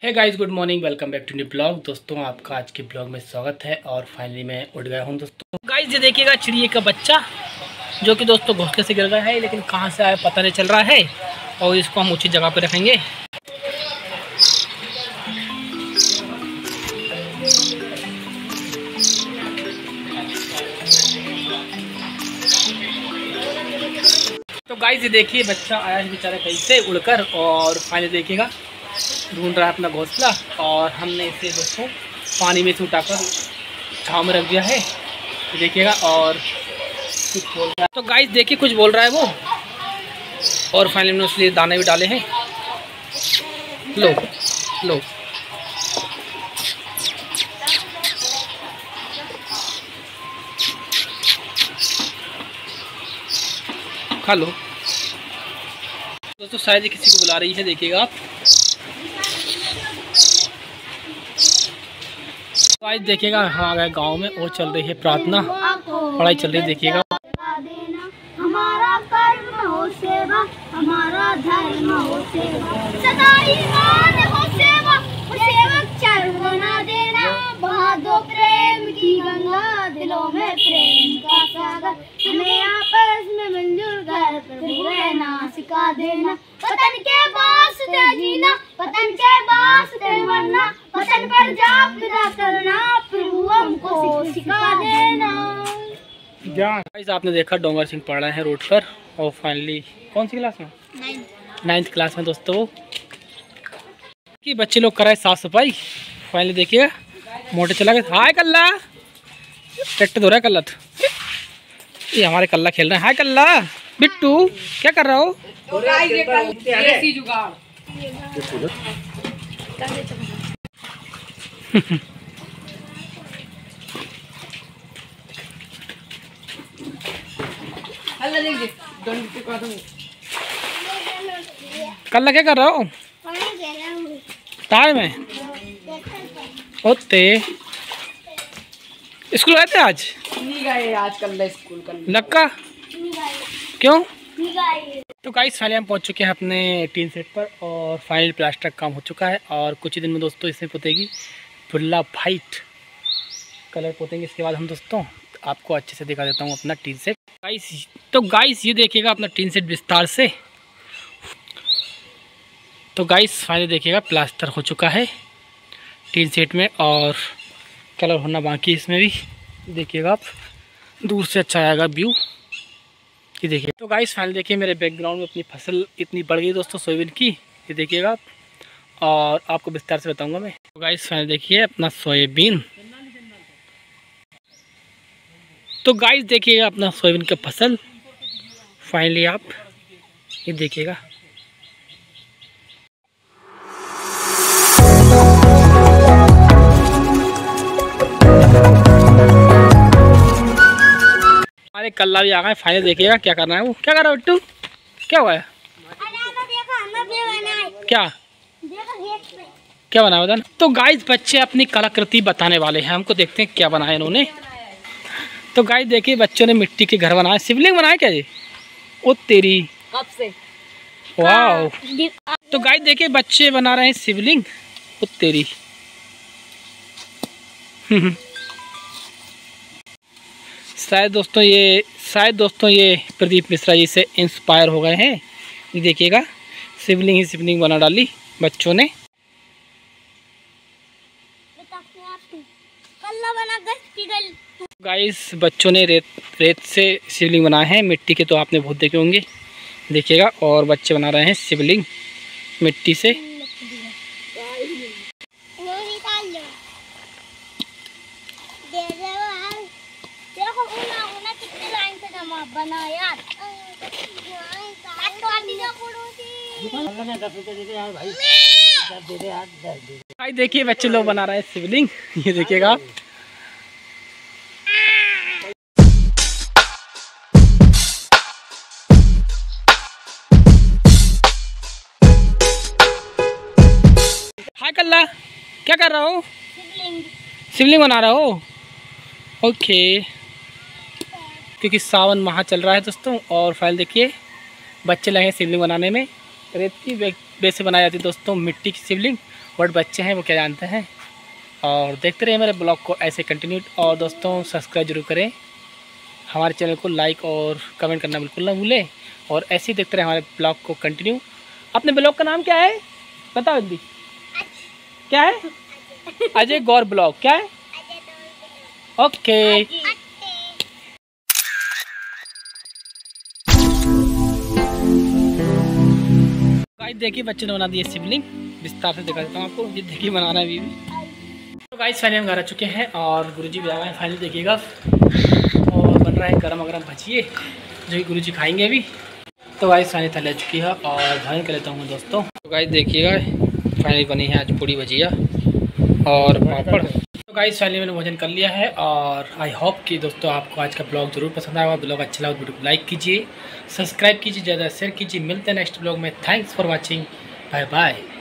Hey guys, good morning, welcome back to new vlog. दोस्तों, आपका आज के ब्लॉग में स्वागत है। और फाइनली मैं उठ गया हूँ दोस्तों। गाइस, ये देखिएगा चिड़िए का बच्चा जो कि दोस्तों घोंसले से गिर गया है, लेकिन कहाँ से आया पता नहीं चल रहा है। और इसको हम ऊँची जगह पे रखेंगे। तो गाइस, ये देखिए बच्चा आया है बेचारा कहीं से उड़कर, और फाइनली देखिएगा ढूंढ रहा है अपना घोंसला। और हमने इसे दोस्तों पानी में से उठाकर छाँव में रख दिया है, देखिएगा। और कुछ बोल रहा है, तो गाइस देखिए कुछ बोल रहा है वो। और फाइनली हमने उसके लिए दाने भी डाले हैं। लो लो, खा लो दोस्तों। शायद किसी को बुला रही है, देखिएगा आप। आज देखिएगा हम आ गए गाँव में और चल रही है प्रार्थना, पढ़ाई चल रही है, देखिएगा। हमारा कर्म हो सेवा, हमारा धर्म हो सेवा, सदा ईमान हो सेवा, सेवक चर्म ना देना, बहा दो प्रेम की गंगा, दिलों में प्रेम का सागर, हमें आपस में मिलजुल कर रहना सिखा देना, वतन के वास्ते जीना, वतन के वास्ते मरना, वतन पर जा फिदा करना, प्रभु हमको सिखा देना। गाइस, आपने देखा डोंगर सिंह पढ़ रहे हैं रोड पर। और फाइनली कौन सी क्लास में? 9th क्लास में दोस्तों। कि बच्चे लोग कराए साफ सफाई। फाइनली देखिएगा मोटे चला गया। हाय कल्ला, ट्रैक्टर धो रहा है कल्ला। ये हमारे कल्ला खेल रहे हैं। हाय कल्ला, बिट्टू क्या कर रहा हो? कल्ला क्या कर रहा हो? टाइम है ओते। स्कूल गए थे आज? नहीं गए आज, कल स्कूल लक्का क्यों? तो गाइस फाइनली हम पहुंच चुके हैं अपने टीन सेट पर। और फाइनल प्लास्टर का काम हो चुका है। और कुछ ही दिन में दोस्तों इसमें पोतेगी फुल्ला वाइट कलर पोतेंगे। इसके बाद हम दोस्तों आपको अच्छे से दिखा देता हूँ अपना टीन सेट। गाइस, तो गाइस ये देखिएगा अपना टीन सेट विस्तार से। तो गाइस फाइनली देखिएगा प्लास्टर हो चुका है टीन सेट में, और कलर होना बाकी इसमें भी। देखिएगा आप, दूर से अच्छा आएगा व्यू, ये देखिए। तो गाइस फाइनली देखिए मेरे बैकग्राउंड में अपनी फसल इतनी बढ़ गई दोस्तों सोयाबीन की, ये देखिएगा आप। और आपको विस्तार से बताऊंगा मैं। तो गाइस फाइनली देखिए अपना सोयाबीन। तो गाइस देखिएगा अपना सोयाबीन का फसल फाइनली आप ये देखिएगा। हमारे कल्ला भी आ गए। फाइनल देखिएगा क्या करना है वो। क्या कर रहा है बिट्टू? क्या हुआ है? क्या क्या बना बता। तो गाइस बच्चे अपनी कलाकृति बताने वाले हैं हमको, देखते हैं क्या बनाया इन्होंने। तो गाइस देखिए बच्चों ने मिट्टी के घर बनाए। शिवलिंग बनाया क्या ये? ओ तेरी, कब से? वाह। तो गाइस देखिए बच्चे बना रहे हैं शिवलिंग। ओ तेरी शायद दोस्तों ये प्रदीप मिश्रा जी से इंस्पायर हो गए हैं। ये देखिएगा शिवलिंग ही शिवलिंग बना डाली बच्चों ने। गाइस बच्चों ने रेत से शिवलिंग बनाए हैं। मिट्टी के तो आपने बहुत देखे होंगे, देखिएगा। और बच्चे बना रहे हैं शिवलिंग मिट्टी से। देखिए बच्चे लोग बना रहे हैं शिवलिंग, ये देखिएगा आप। हाय कल्ला, क्या कर रहा हो? शिवलिंग बना रहा हो? ओके। क्योंकि सावन माह चल रहा है दोस्तों। और फाइल देखिए बच्चे लगे शिवलिंग बनाने में। रेत की बेस से बनाई जाती है दोस्तों मिट्टी की शिवलिंग, बट बच्चे हैं वो क्या जानते हैं। और देखते रहिए मेरे ब्लॉग को ऐसे कंटिन्यू। और दोस्तों सब्सक्राइब जरूर करें, हमारे चैनल को लाइक और कमेंट करना बिल्कुल ना भूलें। और ऐसे ही देखते रहे हमारे ब्लॉग को कंटिन्यू। अपने ब्लॉग का नाम क्या है बताओ जल्दी, क्या है? अजय गौर ब्लॉग। क्या है? ओके। गाइस देखिए बच्चे ने बना दिए शिवलिंग। विस्तार से दिखा देता हूँ आपको, ये देखिए बनाना है अभी भी। तो गाइस फाइनली हम घर आ चुके हैं और गुरुजी भी आ गए हैं फाइनली, देखिएगा। और बन रहा है गरम गरम भजिए जो कि गुरुजी खाएंगे अभी। तो गाइस फाइनली थल ले चुकी है और भजन कर लेता हूँ दोस्तों। तो गाइस देखिएगा फाइनली बनी है आज पूड़ी भजिया और पापड़। तो गाइस फाइनली मैंने भोजन कर लिया है और आई होप कि दोस्तों आपको आज का ब्लॉग जरूर पसंद आएगा। ब्लॉग अच्छा लगा वीडियो को लाइक कीजिए, सब्सक्राइब कीजिए, ज़्यादा शेयर कीजिए। मिलते हैं नेक्स्ट ब्लॉग में। Thanks for watching, bye bye.